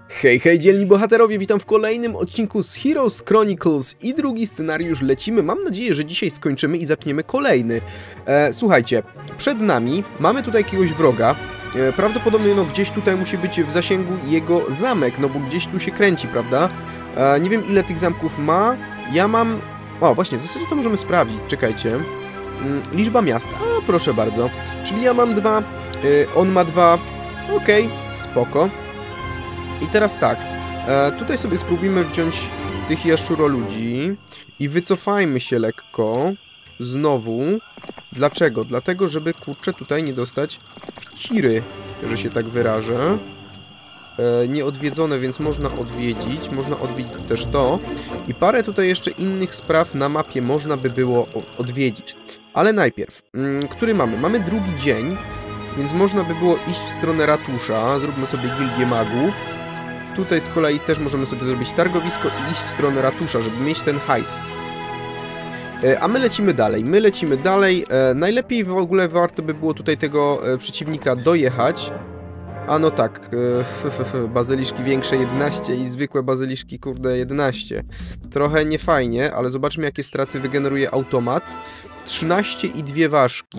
Hej, hej dzielni bohaterowie, witam w kolejnym odcinku z Heroes Chronicles i drugi scenariusz lecimy. Mam nadzieję, że dzisiaj skończymy i zaczniemy kolejny. Słuchajcie, przed nami mamy tutaj jakiegoś wroga. Prawdopodobnie gdzieś tutaj musi być w zasięgu jego zamek, no bo gdzieś tu się kręci, prawda? Nie wiem ile tych zamków ma. Ja mam... O, właśnie, w zasadzie to możemy sprawdzić, czekajcie. Liczba miast, a proszę bardzo. Czyli ja mam 2, on ma 2. Okej, spoko. I teraz tak, tutaj sobie spróbujmy wziąć tych jaszczuroludzi i wycofajmy się lekko, znowu. Dlaczego? Dlatego, żeby, kurczę, tutaj nie dostać wciry, że się tak wyrażę. Nieodwiedzone, więc można odwiedzić też to. I parę tutaj jeszcze innych spraw na mapie można by było odwiedzić. Ale najpierw, który mamy? Mamy drugi dzień, więc można by było iść w stronę ratusza, zróbmy sobie gildię magów. Tutaj z kolei też możemy sobie zrobić targowisko i iść w stronę ratusza, żeby mieć ten hajs. A my lecimy dalej. Najlepiej w ogóle warto by było tutaj tego przeciwnika dojechać. A no tak, bazyliszki większe 11 i zwykłe bazyliszki, kurde, 11. Trochę niefajnie, ale zobaczmy jakie straty wygeneruje automat. 13 i 2 ważki.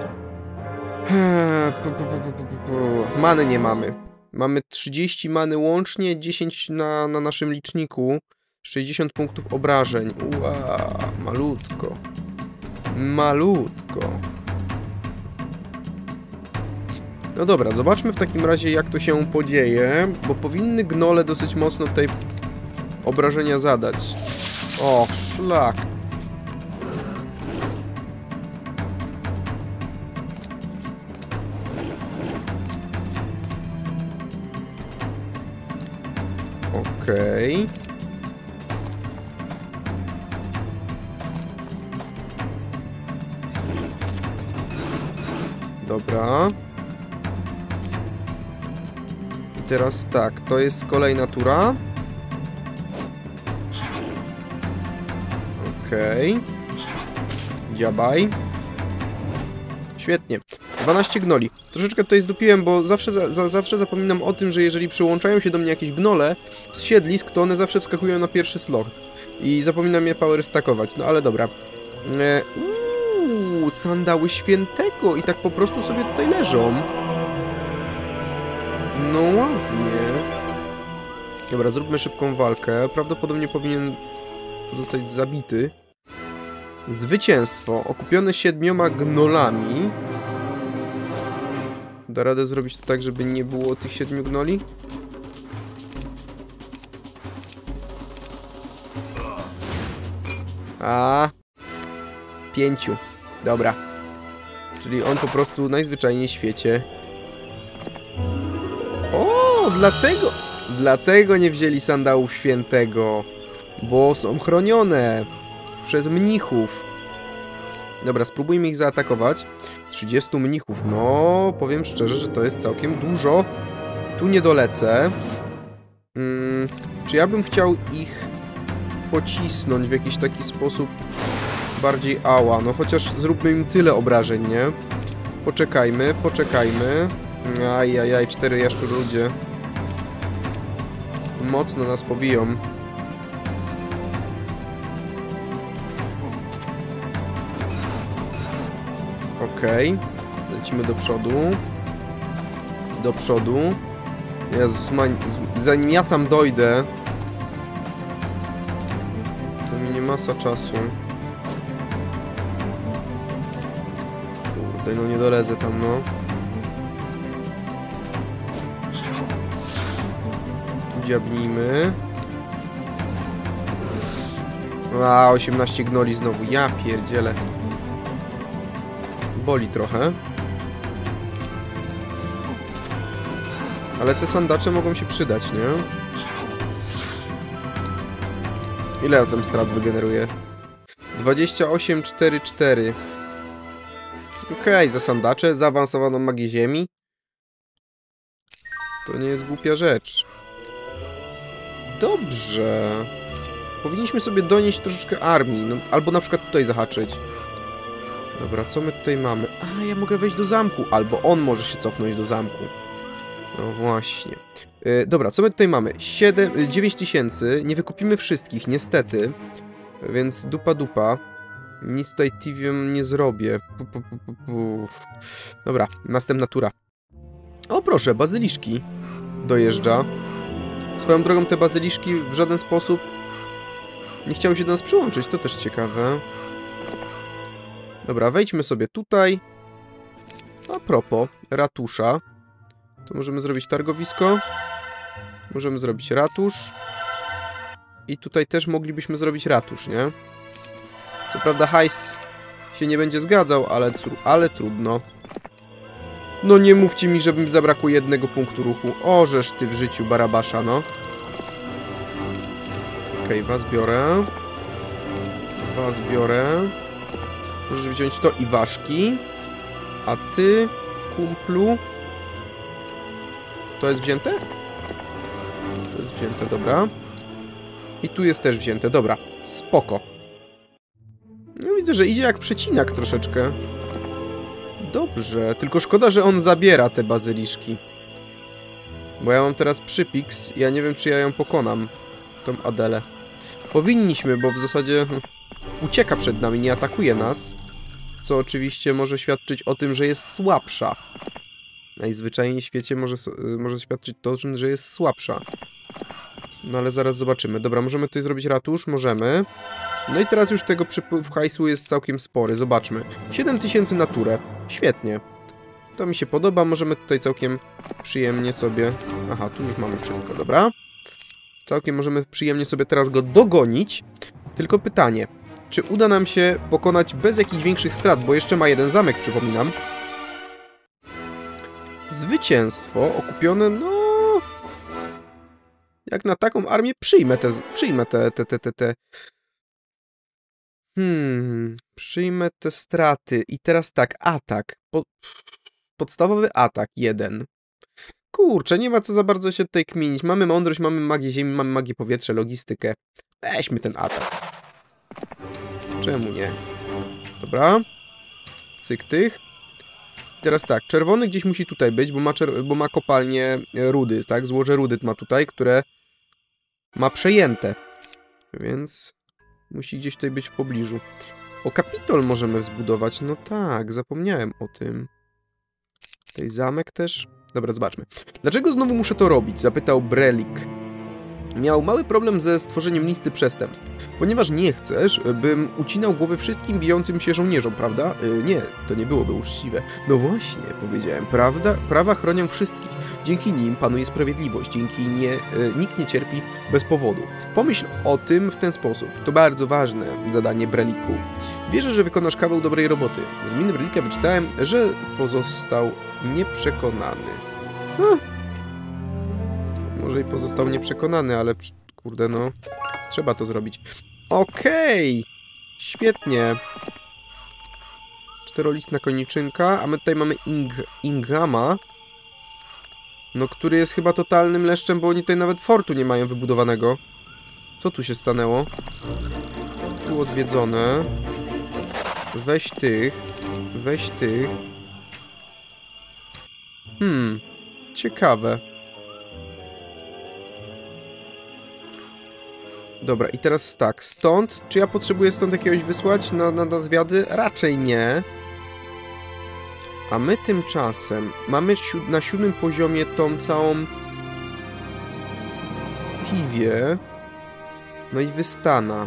Many nie mamy. Mamy 30 many łącznie, 10 na naszym liczniku, 60 punktów obrażeń. Ua, malutko. Malutko. No dobra, zobaczmy w takim razie jak to się podzieje, bo powinny gnole dosyć mocno tutaj obrażenia zadać. O, szlak. Okej. Dobra. I teraz tak, to jest kolejna tura. Okej. Dziabaj. Świetnie. 12 gnoli. Troszeczkę tutaj zdupiłem, bo zawsze zapominam o tym, że jeżeli przyłączają się do mnie jakieś gnole z siedlisk, to one zawsze wskakują na pierwszy slot. I zapominam je power stackować. No ale dobra. Sandały świętego i tak po prostu sobie tutaj leżą. No ładnie. Dobra, zróbmy szybką walkę. Prawdopodobnie powinien zostać zabity. Zwycięstwo. Okupione 7 gnolami. Da radę zrobić to tak, żeby nie było tych 7 gnoli? A 5. Dobra. Czyli on po prostu najzwyczajniej w świecie. O, dlatego nie wzięli sandałów świętego. Bo są chronione przez mnichów. Dobra, spróbujmy ich zaatakować. 30 mnichów. No, powiem szczerze, że to jest całkiem dużo. Tu nie dolecę. Czy ja bym chciał ich pocisnąć w jakiś taki sposób bardziej ała? No chociaż zróbmy im tyle obrażeń, nie? Poczekajmy. Ajajaj, 4 jaszczurludzie. Mocno nas pobiją. Okej. Lecimy do przodu. Jezus, zanim ja tam dojdę, to minie masa czasu. Kurde, no nie dolezę tam, no. Tu dziabnijmy. 18 gnoli znowu. Ja pierdzielę. Boli trochę. Ale te sandacze mogą się przydać, nie? Ile ja tam strat wygeneruję? 28, 4, 4. Okej, za sandacze, zaawansowaną magię ziemi. To nie jest głupia rzecz. Dobrze. Powinniśmy sobie donieść troszeczkę armii. No, albo na przykład tutaj zahaczyć. Dobra, co my tutaj mamy? A, ja mogę wejść do zamku. Albo on może się cofnąć do zamku. No właśnie. Dobra, co my tutaj mamy? 9000. Nie wykupimy wszystkich, niestety. Więc dupa. Nic tutaj Tivium nie zrobię. Dobra, następna tura. O proszę, bazyliszki. Dojeżdża. Swoją drogą te bazyliszki w żaden sposób nie chciały się do nas przyłączyć. To też ciekawe. Dobra, wejdźmy sobie tutaj. A propos ratusza. To możemy zrobić targowisko. Możemy zrobić ratusz. I tutaj też moglibyśmy zrobić ratusz, nie? Co prawda hajs się nie będzie zgadzał, ale trudno. No nie mówcie mi, że mi zabrakło jednego punktu ruchu. Ożeż ty w życiu, Barabasza, no. Okej, was biorę. Was biorę. Możesz wziąć to i ważki. A ty, kumplu... To jest wzięte? To jest wzięte, dobra. I tu jest też wzięte, dobra. Spoko. No widzę, że idzie jak przecinak troszeczkę. Dobrze, tylko szkoda, że on zabiera te bazyliszki. Bo ja mam teraz przypiks i ja nie wiem, czy ja ją pokonam. Tą Adelę. Powinniśmy, bo w zasadzie ucieka przed nami, nie atakuje nas. Co oczywiście może świadczyć o tym, że jest słabsza. Najzwyczajniej w świecie może świadczyć to, że jest słabsza. No ale zaraz zobaczymy. Dobra, możemy tutaj zrobić ratusz? Możemy. No i teraz już tego przypływu hajsu jest całkiem spory. Zobaczmy. 7000 na turę. Świetnie. To mi się podoba. Możemy tutaj całkiem przyjemnie sobie... Aha, tu już mamy wszystko, dobra. Całkiem możemy przyjemnie sobie teraz go dogonić. Tylko pytanie. Czy uda nam się pokonać bez jakichś większych strat? Bo jeszcze ma jeden zamek, przypominam. Zwycięstwo okupione, no... Jak na taką armię przyjmę te... Przyjmę te straty. I teraz tak, atak. Podstawowy atak, 1. Kurczę, nie ma co za bardzo się tutaj kminić. Mamy mądrość, mamy magię ziemi, mamy magię powietrza, logistykę. Weźmy ten atak. Czemu nie? Dobra. Cyk tych. Teraz tak, czerwony gdzieś musi tutaj być, bo ma kopalnię rudy, tak? Złoże rudy ma tutaj, które ma przejęte. Więc musi gdzieś tutaj być w pobliżu. O, Kapitol możemy zbudować. No tak, zapomniałem o tym. Tutaj zamek też. Dobra, zobaczmy. Dlaczego znowu muszę to robić? Zapytał Brelik. Miał mały problem ze stworzeniem listy przestępstw. Ponieważ nie chcesz, bym ucinał głowy wszystkim bijącym się żołnierzom, prawda? Nie, to nie byłoby uczciwe. No właśnie, powiedziałem, prawda? Prawa chronią wszystkich. Dzięki nim panuje sprawiedliwość. Dzięki nikt nie cierpi bez powodu. Pomyśl o tym w ten sposób. To bardzo ważne zadanie, Breliku. Wierzę, że wykonasz kawał dobrej roboty. Z miny Brelika wyczytałem, że pozostał nieprzekonany. Może i pozostał nieprzekonany, ale kurde no, trzeba to zrobić. Okej! Świetnie. Czterolistna koniczynka, a my tutaj mamy Ingama. No, który jest chyba totalnym leszczem, bo oni tutaj nawet fortu nie mają wybudowanego. Co tu się stanęło? Tu odwiedzone. Weź tych. Weź tych. Ciekawe. Dobra, i teraz tak, stąd, czy ja potrzebuję stąd jakiegoś wysłać na zwiady? Raczej nie. A my tymczasem mamy na 7. poziomie tą całą Tivię, no i Wystana,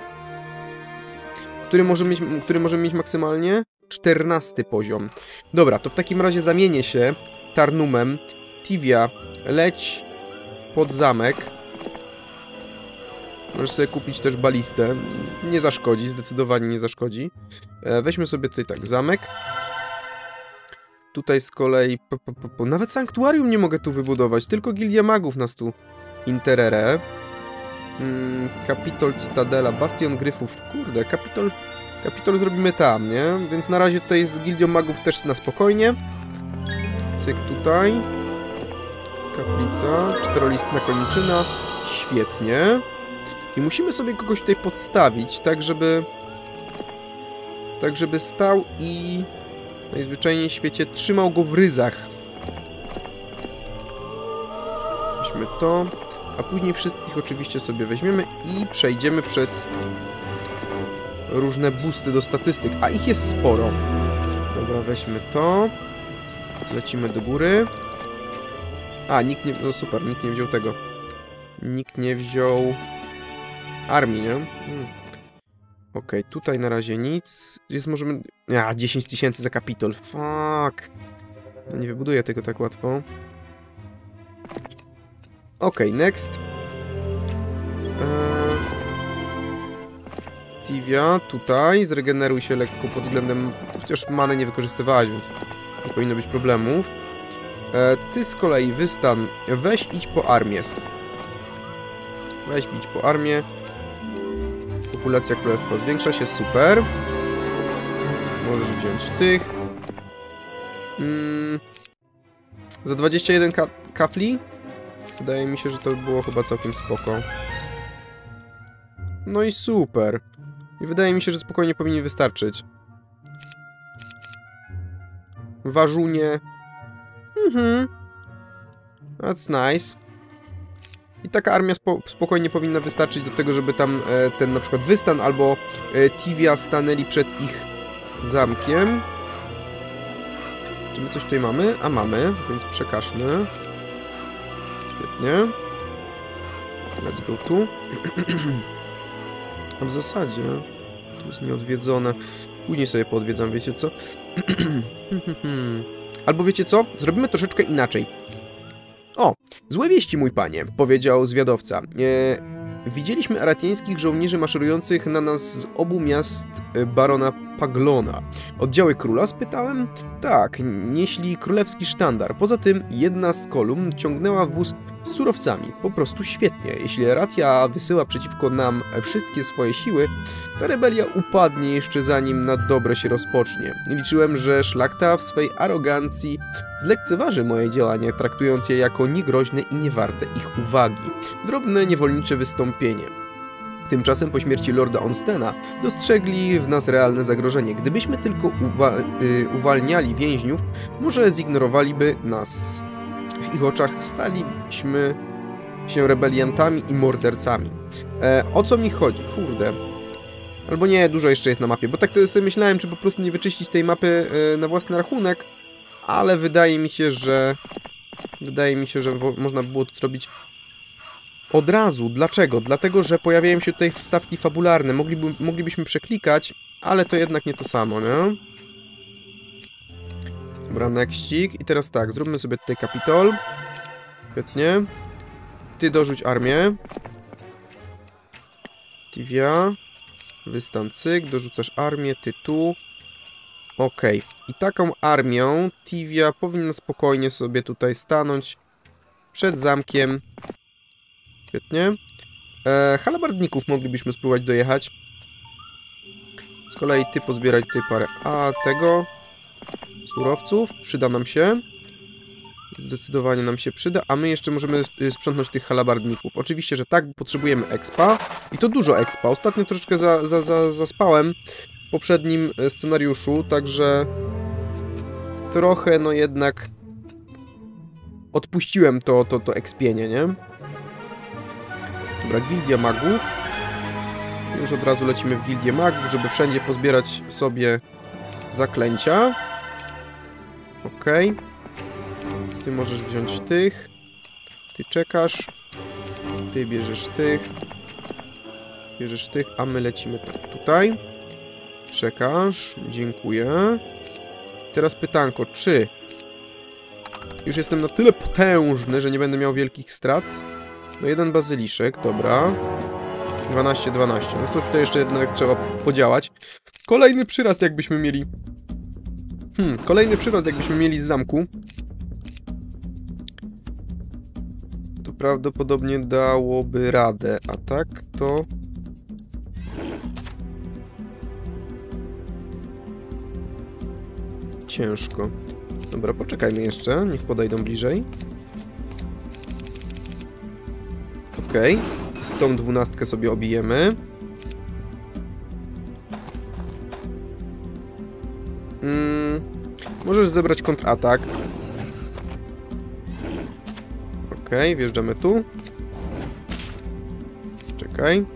który możemy mieć maksymalnie 14. poziom. Dobra, to w takim razie zamienię się Tarnumem. Tivia, leć pod zamek. Możesz sobie kupić też balistę. Nie zaszkodzi, zdecydowanie nie zaszkodzi. Weźmy sobie tutaj tak, zamek. Tutaj z kolei... Nawet sanktuarium nie mogę tu wybudować, tylko Gildia Magów nas tu interere. Kapitol, Cytadela, Bastion Gryfów. Kurde, Kapitol zrobimy tam, nie? Więc na razie tutaj z Gildią Magów też na spokojnie. Cyk tutaj. Kaplica, czterolistna koniczyna. Świetnie. I musimy sobie kogoś tutaj podstawić, tak żeby stał i najzwyczajniej w świecie trzymał go w ryzach. weźmy to, a później wszystkich oczywiście sobie weźmiemy i przejdziemy przez różne boosty do statystyk, a ich jest sporo. Dobra, weźmy to. Lecimy do góry. A, nikt nie... No super, nikt nie wziął tego. Nikt nie wziął armii, nie? Okej, tutaj na razie nic. Jest możemy... 10 000 za Kapitol. Fuck. No nie wybuduję tego tak łatwo. Okej, next. Tivia, tutaj. Zregeneruj się lekko pod względem... Chociaż manę nie wykorzystywałaś, więc nie powinno być problemów. Ty z kolei, Wystan, weź idź po armię. Weź idź po armię. Populacja królestwa zwiększa się, super. Możesz wziąć tych. Za 21 kafli? Wydaje mi się, że to by było chyba całkiem spoko. No i super. I wydaje mi się, że spokojnie powinien wystarczyć. Warzunie. That's nice. I taka armia spokojnie powinna wystarczyć do tego, żeby tam ten na przykład Wystan albo Tivia stanęli przed ich zamkiem. Czy my coś tutaj mamy? A mamy, więc przekażmy. Świetnie. Let's go tu. A w zasadzie tu jest nieodwiedzone. Później sobie poodwiedzam, wiecie co? Albo wiecie co? Zrobimy troszeczkę inaczej. O, złe wieści, mój panie, powiedział zwiadowca. Widzieliśmy aratiańskich żołnierzy maszerujących na nas z obu miast barona Paglona. Oddziały króla? Spytałem. Tak, nieśli królewski sztandar. Poza tym jedna z kolumn ciągnęła wóz z surowcami. Po prostu świetnie. Jeśli Aratia wysyła przeciwko nam wszystkie swoje siły, ta rebelia upadnie jeszcze zanim na dobre się rozpocznie. Liczyłem, że szlachta w swej arogancji zlekceważy moje działania, traktując je jako niegroźne i niewarte ich uwagi. Drobne, niewolnicze wystąpienie. Tymczasem po śmierci Lorda Onstena dostrzegli w nas realne zagrożenie. Gdybyśmy tylko uwalniali więźniów, może zignorowaliby nas. W ich oczach staliśmy się rebeliantami i mordercami. O co mi chodzi? Kurde. Albo nie, dużo jeszcze jest na mapie, bo tak to sobie myślałem, czy po prostu nie wyczyścić tej mapy na własny rachunek, ale wydaje mi się, że można by było to zrobić od razu. Dlaczego? Dlatego, że pojawiają się tutaj wstawki fabularne. Moglibyśmy przeklikać, ale to jednak nie to samo, nie? Dobra, nextik. I teraz tak, zróbmy sobie tutaj Kapitol. Świetnie. Ty dorzuć armię. Tivia. Wystan cyk, dorzucasz armię, ty tu. Okej. I taką armią Tivia powinna spokojnie sobie tutaj stanąć przed zamkiem. Świetnie. Halabardników moglibyśmy spróbować dojechać. Z kolei ty pozbieraj tutaj parę tego surowców. Przyda nam się. Zdecydowanie nam się przyda. A my jeszcze możemy sprzątnąć tych halabardników. Oczywiście, że tak, bo potrzebujemy expa. I to dużo expa. Ostatnio troszeczkę zaspałem w poprzednim scenariuszu, także trochę no jednak odpuściłem to expienie, nie? Dobra, Gildia Magów. Już od razu lecimy w Gildię Magów, żeby wszędzie pozbierać sobie zaklęcia. Okej. Ty możesz wziąć tych. Ty czekasz. Ty bierzesz tych. Bierzesz tych, a my lecimy tutaj. Czekasz. Dziękuję. Teraz pytanko, czy już jestem na tyle potężny, że nie będę miał wielkich strat? No jeden bazyliszek, dobra. 12. No coś tutaj jeszcze jednak trzeba podziałać. Kolejny przyrast jakbyśmy mieli. Kolejny przyrast jakbyśmy mieli z zamku. To prawdopodobnie dałoby radę. A tak to... ciężko. Dobra, poczekajmy jeszcze. Niech podejdą bliżej. Okej. Tą 12 sobie obijemy. Możesz zebrać kontratak. Okej, wjeżdżamy tu. Czekaj.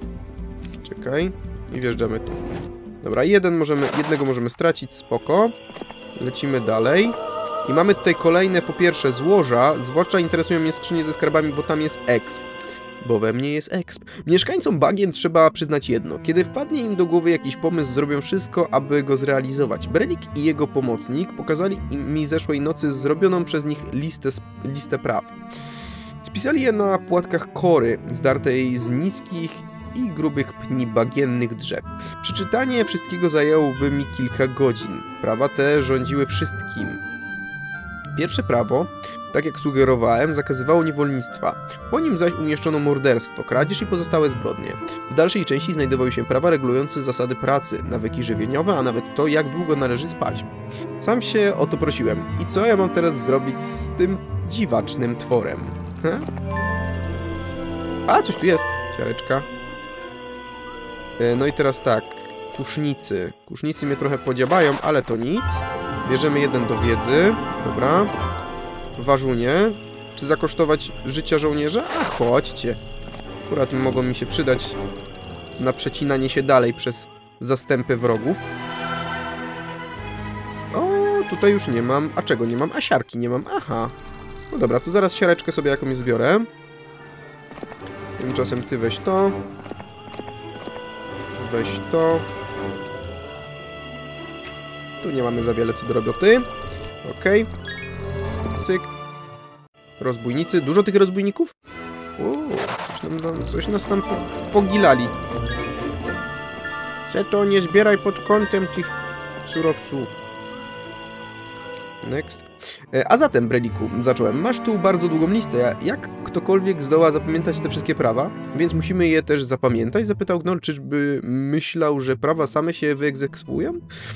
I wjeżdżamy tu. Dobra, jednego możemy stracić, spoko. Lecimy dalej. I mamy tutaj kolejne, po pierwsze, złoża. Zwłaszcza interesują mnie skrzynie ze skarbami, bo tam jest exp. Bo we mnie jest exp. Mieszkańcom bagien trzeba przyznać jedno. Kiedy wpadnie im do głowy jakiś pomysł, zrobią wszystko, aby go zrealizować. Brelik i jego pomocnik pokazali mi zeszłej nocy zrobioną przez nich listę praw. Spisali je na płatkach kory, zdartej z niskich i grubych pni bagiennych drzew. Przeczytanie wszystkiego zajęłoby mi kilka godzin. Prawa te rządziły wszystkim. Pierwsze prawo, tak jak sugerowałem, zakazywało niewolnictwa. Po nim zaś umieszczono morderstwo, kradzież i pozostałe zbrodnie. W dalszej części znajdowały się prawa regulujące zasady pracy, nawyki żywieniowe, a nawet to, jak długo należy spać. Sam się o to prosiłem. I co ja mam teraz zrobić z tym dziwacznym tworem? A, coś tu jest. Ciareczka. No i teraz tak. Kusznicy. Kusznicy mnie trochę podziabają, ale to nic. Bierzemy jeden do wiedzy. Dobra. Ważunie. Czy zakosztować życia żołnierza? A chodźcie. Akurat mogą mi się przydać na przecinanie się dalej przez zastępy wrogów. O, tutaj już nie mam. A czego nie mam? A siarki nie mam. Aha. No dobra, to zaraz siareczkę sobie jakąś zbiorę. Tymczasem ty weź to. Weź to. Tu nie mamy za wiele co do roboty. Okej. Cyk. Rozbójnicy. Dużo tych rozbójników? Coś nas tam pogilali. Chcę to nie zbieraj pod kątem tych surowców. Next. A zatem, Breliku, zacząłem. Masz tu bardzo długą listę. Jak ktokolwiek zdoła zapamiętać te wszystkie prawa? Więc musimy je też zapamiętać. Zapytał Gnoll, czyżby myślał, że prawa same się wyegzekwują?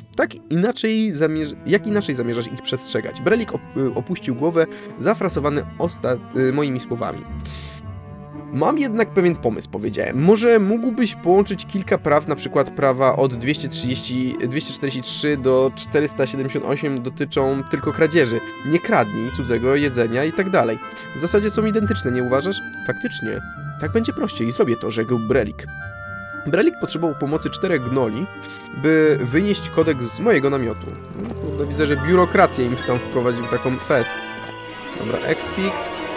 Jak inaczej zamierzasz ich przestrzegać? Brelik opuścił głowę, zafrasowany moimi słowami. Mam jednak pewien pomysł, powiedziałem. Może mógłbyś połączyć kilka praw, na przykład prawa od 243 do 478 dotyczą tylko kradzieży. Nie kradnij cudzego jedzenia i tak dalej. W zasadzie są identyczne, nie uważasz? Faktycznie. Tak będzie prościej, zrobię to, rzekł Brelik. Brelik potrzebował pomocy 4 gnoli, by wynieść kodeks z mojego namiotu. No, kurde, widzę, że biurokrację im tam wprowadził taką fest. Dobra, expik.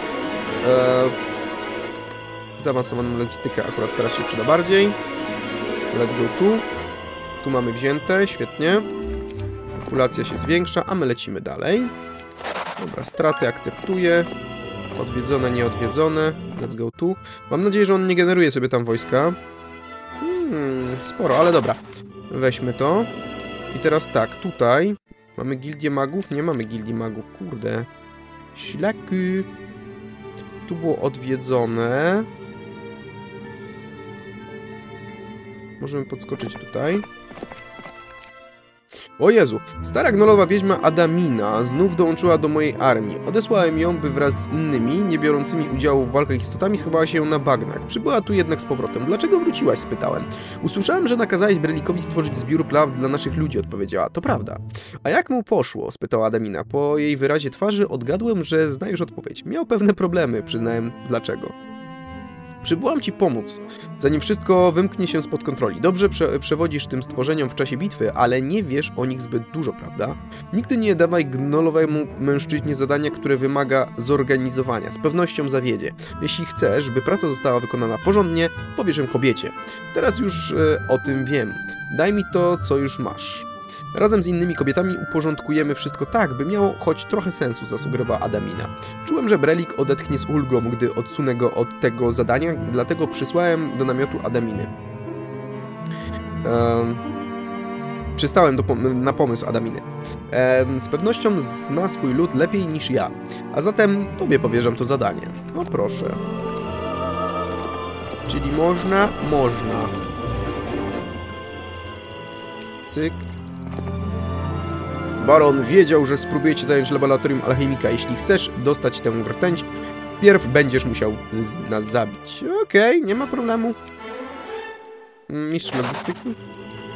Zaawansowaną logistykę akurat teraz się przyda bardziej. Let's go tu. Tu mamy wzięte, świetnie. Populacja się zwiększa, a my lecimy dalej. Dobra, straty akceptuję. Odwiedzone, nieodwiedzone. Let's go tu. Mam nadzieję, że on nie generuje sobie tam wojska. Sporo, ale dobra. Weźmy to. I teraz tak, tutaj mamy gildię magów? Nie mamy gildii magów, kurde. Ślaki. Tu było odwiedzone. Możemy podskoczyć tutaj. O Jezu! Stara gnolowa wiedźma Adamina znów dołączyła do mojej armii. Odesłałem ją, by wraz z innymi, nie biorącymi udziału w walkach istotami, schowała się na bagnach. Przybyła tu jednak z powrotem. Dlaczego wróciłaś? Spytałem. Usłyszałem, że nakazałeś Brelikowi stworzyć zbiór praw dla naszych ludzi, odpowiedziała. To prawda. A jak mu poszło? Spytała Adamina. Po jej wyrazie twarzy odgadłem, że zna już odpowiedź. Miał pewne problemy, przyznałem dlaczego. Przybyłam ci pomóc, zanim wszystko wymknie się spod kontroli. Dobrze przewodzisz tym stworzeniom w czasie bitwy, ale nie wiesz o nich zbyt dużo, prawda? Nigdy nie dawaj gnolowemu mężczyźnie zadania, które wymaga zorganizowania. Z pewnością zawiedzie. Jeśli chcesz, by praca została wykonana porządnie, powiesz ją kobiecie. Teraz już o tym wiem. Daj mi to, co już masz. Razem z innymi kobietami uporządkujemy wszystko tak, by miało choć trochę sensu, zasugerowała Adamina. Czułem, że Brelik odetchnie z ulgą, gdy odsunę go od tego zadania, dlatego przysłałem do namiotu Adaminy. Przystałem na pomysł Adaminy. Z pewnością zna swój lud lepiej niż ja, a zatem tobie powierzam to zadanie. O proszę. Czyli można? Można. Cyk. Baron wiedział, że spróbujecie zająć laboratorium alchemika. Jeśli chcesz dostać tę rtęć, pierw będziesz musiał nas zabić. Okej, nie ma problemu. Mistrz logistyki.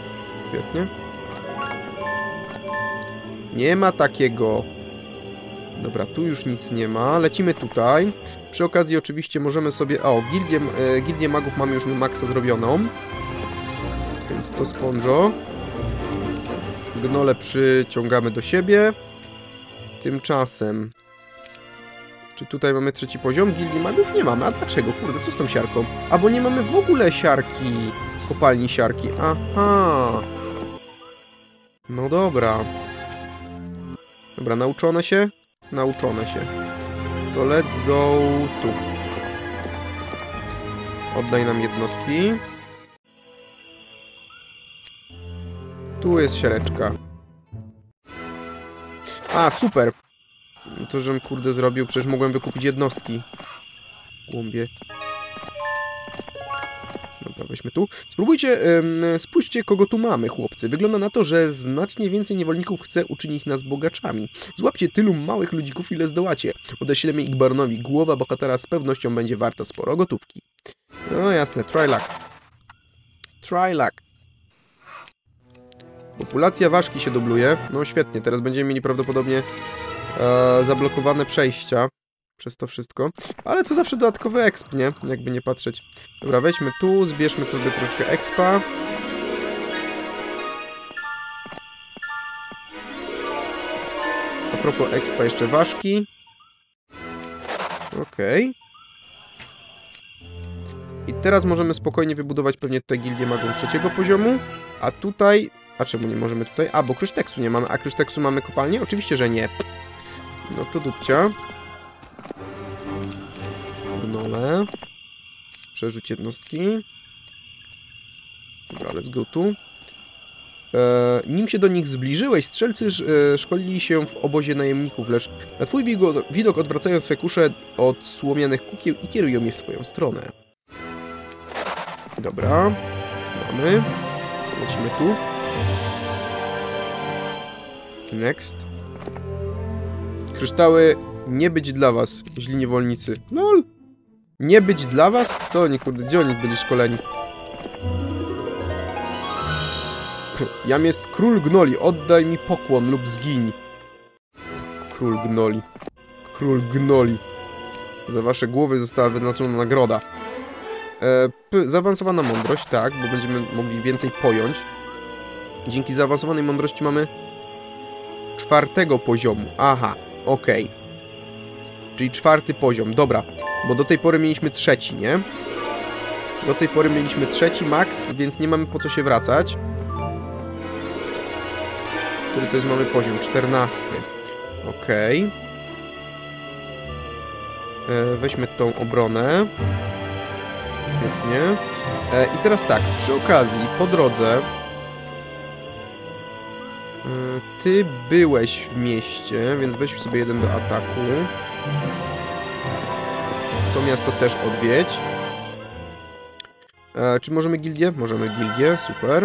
Świetnie. Nie ma takiego. Dobra, tu już nic nie ma. Lecimy tutaj. Przy okazji oczywiście możemy sobie... O, gildię magów mamy już maksa zrobioną. Więc to Sponjo. Gnole przyciągamy do siebie. Tymczasem... Czy tutaj mamy trzeci poziom? Gildii magów nie mamy. A dlaczego? Kurde, co z tą siarką? A, bo nie mamy w ogóle siarki. Kopalni siarki. Aha. No dobra. Dobra, nauczone się? Nauczone się. To let's go tu. Oddaj nam jednostki. Tu jest siareczka. A, super. To, żem kurde zrobił, przecież mogłem wykupić jednostki. Głąbie. Dobra, weźmy tu. Spójrzcie, kogo tu mamy, chłopcy. Wygląda na to, że znacznie więcej niewolników chce uczynić nas bogaczami. Złapcie tylu małych ludzików, ile zdołacie. Odeślemy ich baronowi. Głowa bohatera z pewnością będzie warta sporo gotówki. No jasne, try luck. Try luck. Populacja ważki się dubluje. No świetnie, teraz będziemy mieli prawdopodobnie zablokowane przejścia przez to wszystko. Ale to zawsze dodatkowy exp, nie? Jakby nie patrzeć. Dobra, weźmy tu, zbierzmy sobie troszeczkę expa. A propos expa, jeszcze ważki. Okej. I teraz możemy spokojnie wybudować pewnie tutaj gildię magów trzeciego poziomu. A tutaj... A czemu nie możemy tutaj? A, bo kryszteksu nie mamy. A kryszteksu mamy kopalnię? Oczywiście, że nie. No to dupcia. Gnole. Przerzuć jednostki. Dobra, let's go tu. Nim się do nich zbliżyłeś, strzelcy szkolili się w obozie najemników, lecz na twój widok odwracają swe kusze od słomianych kukieł i kierują je w twoją stronę. Dobra. Mamy. Lecimy tu. Next. Kryształy nie być dla was, źli niewolnicy. LOL! Nie być dla was? Co oni, kurde, gdzie oni byli szkoleni? Jam jest król gnoli, oddaj mi pokłon lub zgiń. Król gnoli. Król gnoli. Za wasze głowy została wyznaczona nagroda. Zaawansowana mądrość, tak, bo będziemy mogli więcej pojąć. Dzięki zaawansowanej mądrości mamy 4. poziomu. Aha, okej. Czyli 4. poziom, dobra. Bo do tej pory mieliśmy 3, nie? Do tej pory mieliśmy 3 max, więc nie mamy po co się wracać. Który to jest mamy poziom? 14. Okej. Weźmy tą obronę. Świetnie. I teraz tak, przy okazji, po drodze... Ty byłeś w mieście, więc weź sobie 1 do ataku. To miasto też odwiedź. Czy możemy gildię? Możemy gildię, super.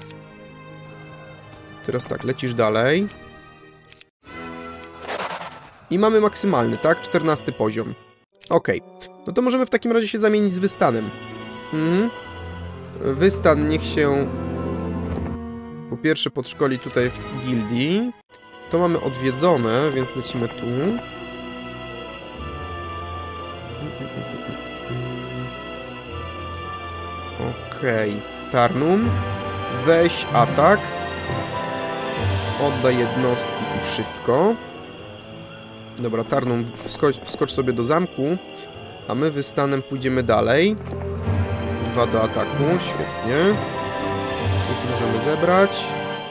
Teraz tak, lecisz dalej. I mamy maksymalny, tak? 14 poziom. Okej. No to możemy w takim razie się zamienić z Wystanem. Wystan niech się... Po pierwsze podszkoli tutaj w gildii. To mamy odwiedzone, więc lecimy tu. Okej. Tarnum. Weź atak. Oddaj jednostki i wszystko. Dobra, Tarnum, wskocz sobie do zamku. A my Wystanem pójdziemy dalej. 2 do ataku, świetnie. Tu możemy zebrać.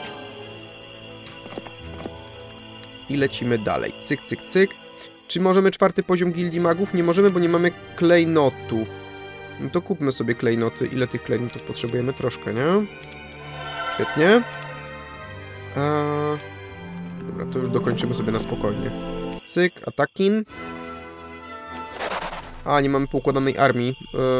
I lecimy dalej. Cyk, cyk, cyk. Czy możemy 4. poziom gildii magów? Nie możemy, bo nie mamy klejnotów. No to kupmy sobie klejnoty. Ile tych klejnotów potrzebujemy? Troszkę, nie? Świetnie. Dobra, to już dokończymy sobie na spokojnie. Cyk, atakin. A, nie mamy poukładanej armii.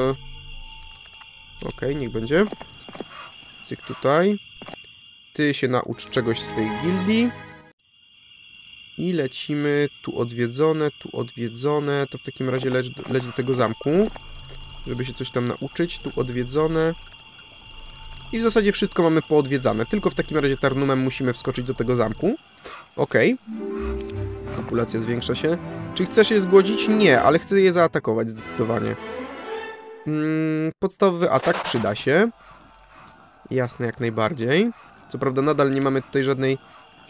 Okej, niech będzie. Cyk tutaj. Ty się naucz czegoś z tej gildii. I lecimy tu odwiedzone, tu odwiedzone. To w takim razie leć do tego zamku, żeby się coś tam nauczyć. Tu odwiedzone. I w zasadzie wszystko mamy poodwiedzane. Tylko w takim razie Tarnumem musimy wskoczyć do tego zamku. Okej. populacja zwiększa się. Czy chcesz je zgłodzić? Nie, ale chcę je zaatakować zdecydowanie. Podstawowy atak przyda się. Jasne, jak najbardziej. Co prawda nadal nie mamy tutaj żadnej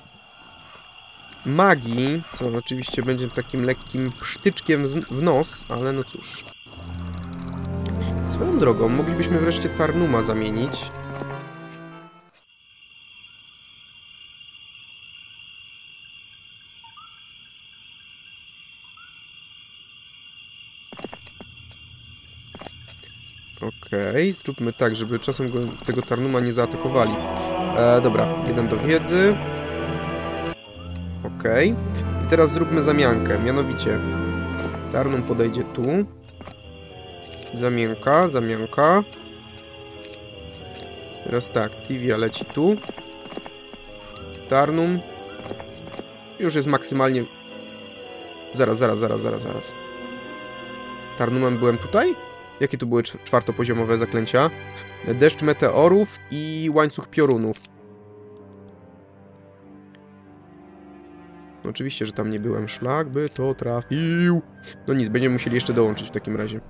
magii, co oczywiście będzie takim lekkim sztyczkiem w nos, ale no cóż. Swoją drogą, moglibyśmy wreszcie Tarnuma zamienić. Okej, zróbmy tak, żeby czasem tego Tarnuma nie zaatakowali. Dobra, 1 do wiedzy. Okej. I teraz zróbmy zamiankę, mianowicie Tarnum podejdzie tu. Zamianka, zamianka. Teraz tak, Tivia leci tu. Tarnum. Już jest maksymalnie... Zaraz. Tarnumem byłem tutaj? Jakie tu były czwartopoziomowe zaklęcia? Deszcz meteorów i łańcuch piorunów. Oczywiście, że tam nie byłem. Szlak by to trafił. No nic, będziemy musieli jeszcze dołączyć w takim razie.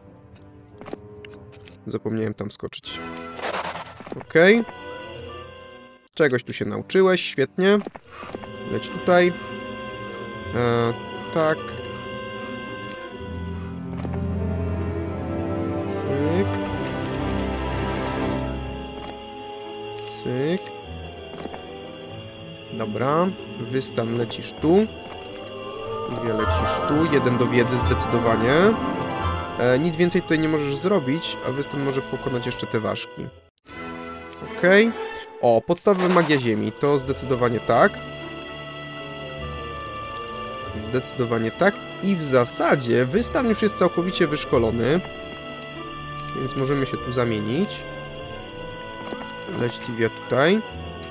Zapomniałem tam skoczyć. Okej. Czegoś tu się nauczyłeś, świetnie. Leć tutaj. Tak. Cyk. Cyk. Dobra. Wystan lecisz tu. Tivia lecisz tu. 1 do wiedzy zdecydowanie. Nic więcej tutaj nie możesz zrobić, a Wystan może pokonać jeszcze te ważki. Okej. O, podstawowa magia ziemi. To zdecydowanie tak. Zdecydowanie tak. I w zasadzie Wystan już jest całkowicie wyszkolony. Więc możemy się tu zamienić. Leć Tivia tutaj.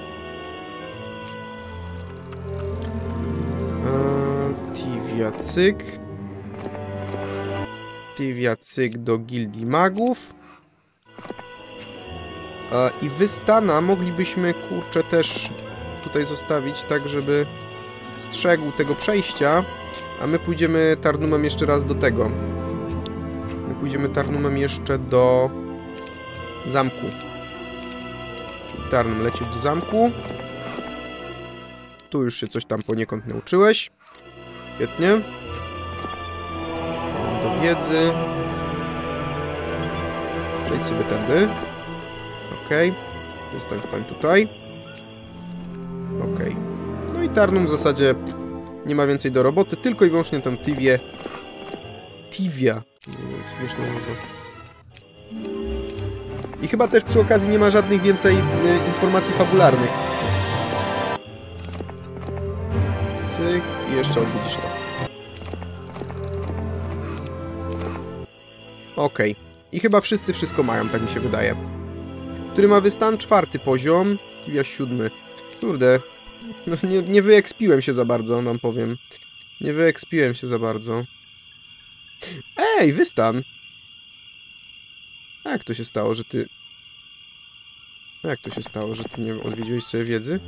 Tivia cyk. Tivia cyk do Gildii Magów. I Wystana moglibyśmy, kurczę, też tutaj zostawić, tak żeby strzegł tego przejścia. A my pójdziemy Tarnumem jeszcze raz do tego. Pójdziemy Tarnumem jeszcze do zamku. Czyli Tarnum, lecisz do zamku. Tu już się coś tam poniekąd nauczyłeś. Świetnie. Do wiedzy. Przejdź sobie tędy. Okej. Stań tutaj. Okej. No i Tarnum w zasadzie nie ma więcej do roboty, tylko i wyłącznie tą Tivię. Tivia. Śmieszna nazwa. I chyba też przy okazji nie ma żadnych więcej informacji fabularnych. Cyk. I jeszcze odwiedzisz to. Okej. I chyba wszyscy wszystko mają, tak mi się wydaje. Który ma wystan? 4. poziom. Tivia 7. Kurde. No, nie wyekspiłem się za bardzo, wam powiem. Nie wyekspiłem się za bardzo. Ej, Wystan! Jak to się stało, że ty... Jak to się stało, że ty nie odwiedziłeś sobie wiedzy?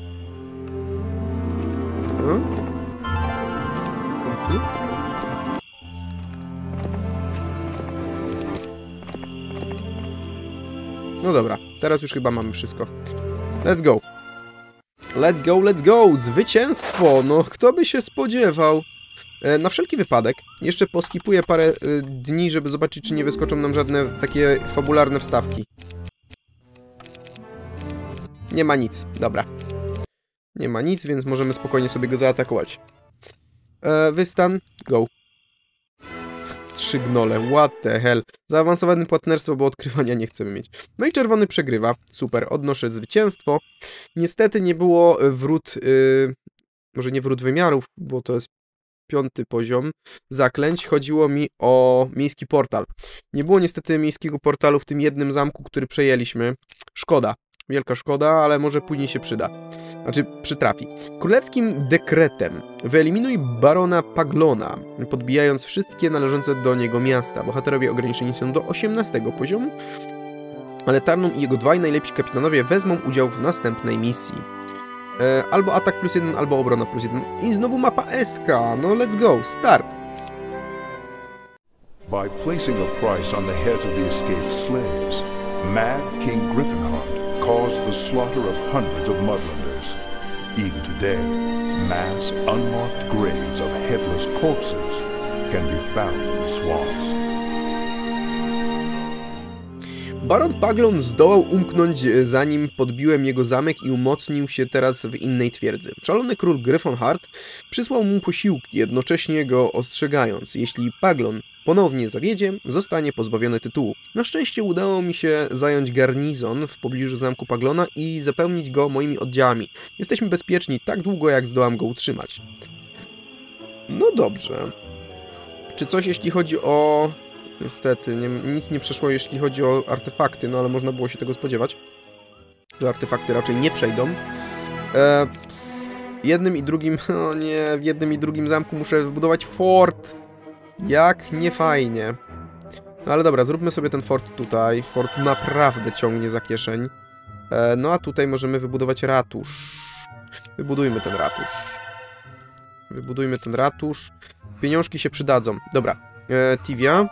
No dobra, teraz już chyba mamy wszystko. Let's go! Let's go, let's go! Zwycięstwo! No, kto by się spodziewał? Na wszelki wypadek jeszcze poskipuję parę dni, żeby zobaczyć, czy nie wyskoczą nam żadne takie fabularne wstawki. Nie ma nic, dobra. Nie ma nic, więc możemy spokojnie sobie go zaatakować. Wystan, go. 3 gnole, what the hell. Zaawansowane płatnerstwo, bo odkrywania nie chcemy mieć. No i czerwony przegrywa, super, odnoszę zwycięstwo. Niestety nie było wrót, może nie wrót wymiarów, bo to jest 5. poziom zaklęć. Chodziło mi o miejski portal. Nie było niestety miejskiego portalu w tym jednym zamku, który przejęliśmy. Szkoda. Wielka szkoda, ale może później się przyda. Znaczy, przytrafi. Królewskim dekretem wyeliminuj barona Paglona, podbijając wszystkie należące do niego miasta. Bohaterowie ograniczeni są do 18. poziomu, ale Tarnum i jego 2 najlepsi kapitanowie wezmą udział w następnej misji. Albo atak +1, albo obrona +1. I znowu mapa SK. No let's go, start. By placing a price on the heads of the escaped slaves, Mad King Griffinheart caused the slaughter of hundreds of Mudlanders. Even today, mass unmarked graves of headless corpses can be found in the swamps. Baron Paglon zdołał umknąć, zanim podbiłem jego zamek i umocnił się teraz w innej twierdzy. Szalony król Griffinheart przysłał mu posiłki, jednocześnie go ostrzegając. Jeśli Paglon ponownie zawiedzie, zostanie pozbawiony tytułu. Na szczęście udało mi się zająć garnizon w pobliżu zamku Paglona i zapełnić go moimi oddziałami. Jesteśmy bezpieczni tak długo, jak zdołam go utrzymać. No dobrze. Czy coś, jeśli chodzi o... Niestety, nic nie przeszło, jeśli chodzi o artefakty, no ale można było się tego spodziewać, że artefakty raczej nie przejdą. Jednym i drugim... O nie, w jednym i drugim zamku muszę wybudować fort. Jak niefajnie. No ale dobra, zróbmy sobie ten fort tutaj. Fort naprawdę ciągnie za kieszeń. No a tutaj możemy wybudować ratusz. Wybudujmy ten ratusz. Wybudujmy ten ratusz. Pieniążki się przydadzą. Dobra. Tivia.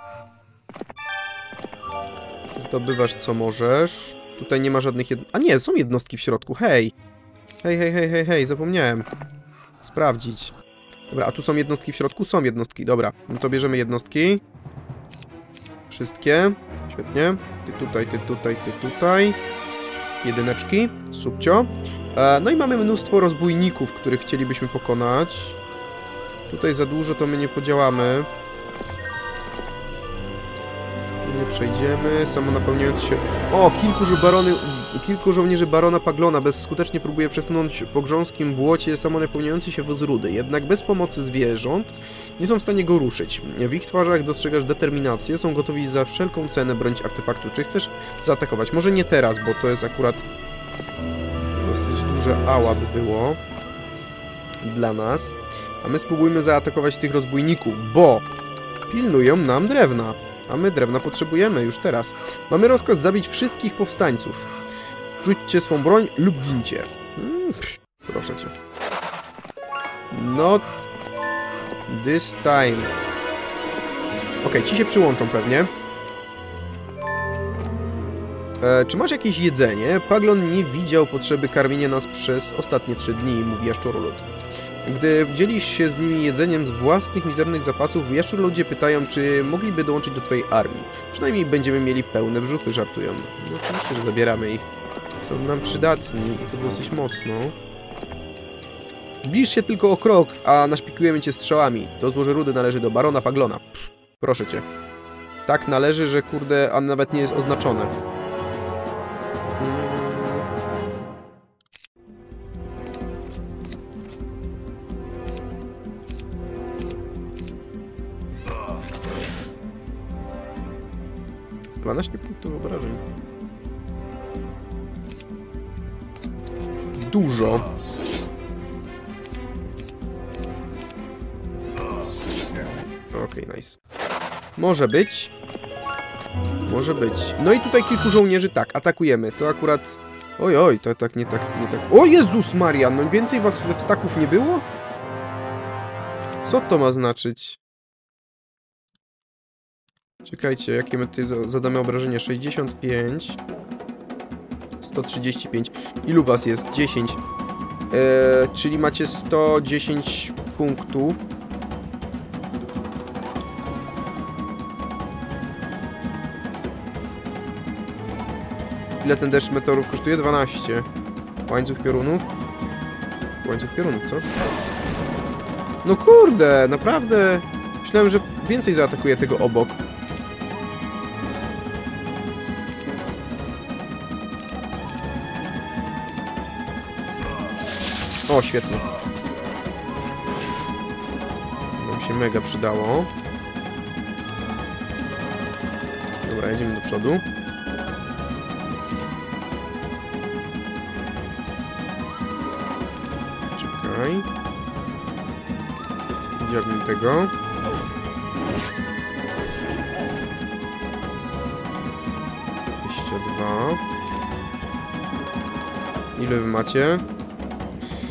Zdobywasz co możesz. Tutaj nie ma żadnych A nie, są jednostki w środku. Hej. Hej, zapomniałem sprawdzić. Dobra, a tu są jednostki w środku? Są jednostki, dobra. No to bierzemy jednostki. Wszystkie. Świetnie. Ty tutaj. Jedyneczki. Subcio. No i mamy mnóstwo rozbójników, których chcielibyśmy pokonać. Tutaj za dużo to my nie podziałamy. Nie przejdziemy, samonapełniając się... O, kilku żołnierzy barona Paglona bezskutecznie próbuje przesunąć po grząskim błocie samonapełniający się woz rudy. Jednak bez pomocy zwierząt nie są w stanie go ruszyć. W ich twarzach dostrzegasz determinację, są gotowi za wszelką cenę bronić artefaktu. Czy chcesz zaatakować? Może nie teraz, bo to jest akurat dosyć duże ała by było dla nas. A my spróbujmy zaatakować tych rozbójników, bo pilnują nam drewna. A my drewna potrzebujemy już teraz. Mamy rozkaz zabić wszystkich powstańców. Rzućcie swą broń lub gincie. Proszę cię. Not this time. Okej, ci się przyłączą pewnie. Czy masz jakieś jedzenie? Paglon nie widział potrzeby karmienia nas przez ostatnie 3 dni, mówi jaszczurolud. Gdy dzielisz się z nimi jedzeniem z własnych mizernych zapasów, jaszczurludzie pytają, czy mogliby dołączyć do twojej armii. Przynajmniej będziemy mieli pełne brzuchy, żartują. No, oczywiście, że zabieramy ich. Są nam przydatni i to dosyć mocno. Zbliż się tylko o krok, a naszpikujemy cię strzałami. To złoże rudy należy do barona Paglona. Proszę cię. Tak należy, że kurde, a nawet nie jest oznaczone. Punktów obrażeń. Dużo. Okej, nice. Może być. Może być. No i tutaj kilku żołnierzy, tak, atakujemy. To akurat... Oj, to tak, nie tak. O Jezus Maria, no więcej was w staków nie było? Co to ma znaczyć? Czekajcie, jakie my tutaj zadamy obrażenia? 65. 135. Ilu was jest? 10. Czyli macie 110 punktów. Ile ten deszcz meteorów kosztuje? 12. Łańcuch piorunów? Łańcuch piorunów, co? No kurde, naprawdę... Myślałem, że więcej zaatakuje tego obok. O, świetnie. Nam się mega przydało. Dobra, jedziemy do przodu. Czekaj. Wziąłbym tego. Ile wy macie?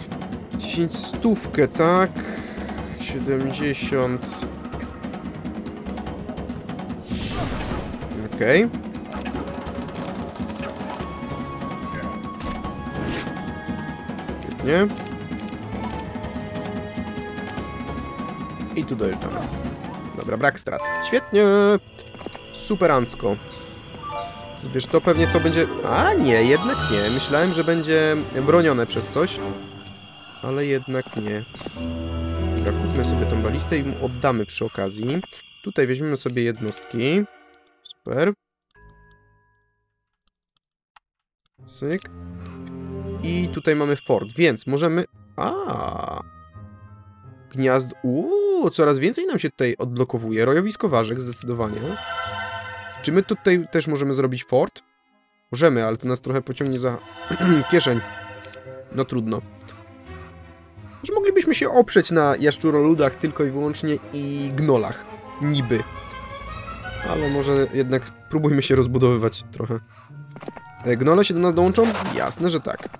10 stówkę, tak? 70. Okej. Świetnie. I tu dojeżdżamy. Dobra, brak strat. Świetnie! Superancko. Wiesz, to pewnie to będzie... A nie, jednak nie. Myślałem, że będzie bronione przez coś. Ale jednak nie. Dobra, kupmy sobie tą balistę i mu oddamy przy okazji. Tutaj weźmiemy sobie jednostki. Super. Cyk. I tutaj mamy fort, więc możemy... Gniazd... coraz więcej nam się tutaj odblokowuje. Rojowisko ważek, zdecydowanie. Czy my tutaj też możemy zrobić fort? Możemy, ale to nas trochę pociągnie za kieszeń. No trudno. Że moglibyśmy się oprzeć na jaszczuroludach tylko i wyłącznie i gnolach. Niby. Ale może jednak próbujmy się rozbudowywać trochę. Gnole się do nas dołączą? Jasne, że tak.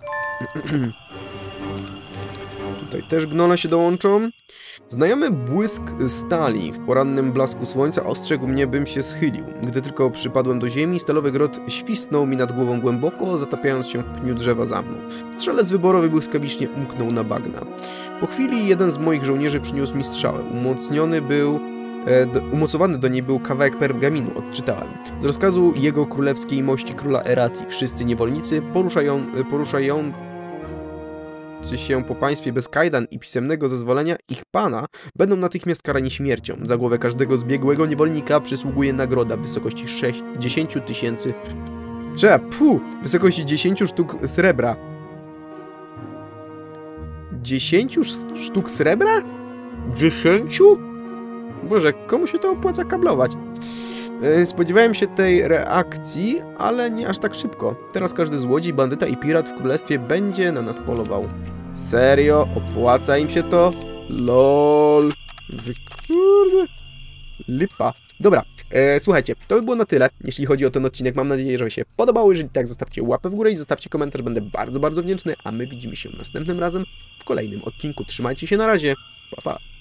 Tutaj też gnole się dołączą. Znajomy błysk stali w porannym blasku słońca ostrzegł mnie, bym się schylił. Gdy tylko przypadłem do ziemi, stalowy grot świsnął mi nad głową głęboko, zatapiając się w pniu drzewa za mną. Strzelec wyborowy błyskawicznie umknął na bagna. Po chwili jeden z moich żołnierzy przyniósł mi strzałę. Umocowany do niej był kawałek pergaminu, odczytałem. Z rozkazu jego królewskiej mości króla Erati wszyscy niewolnicy poruszają się po państwie bez kajdan i pisemnego zezwolenia ich pana będą natychmiast karani śmiercią. Za głowę każdego zbiegłego niewolnika przysługuje nagroda w wysokości 10 tysięcy... wysokości 10 sztuk srebra. 10 sztuk srebra? 10? Boże, komu się to opłaca kablować? Spodziewałem się tej reakcji, ale nie aż tak szybko. Teraz każdy złodziej, bandyta i pirat w królestwie będzie na nas polował. Serio? Opłaca im się to? LOL. Kurde. Lipa. Dobra, słuchajcie, to by było na tyle, jeśli chodzi o ten odcinek. Mam nadzieję, że się podobało. Jeżeli tak, zostawcie łapę w górę i zostawcie komentarz. Będę bardzo, bardzo wdzięczny, a my widzimy się następnym razem w kolejnym odcinku. Trzymajcie się, na razie. Pa, pa.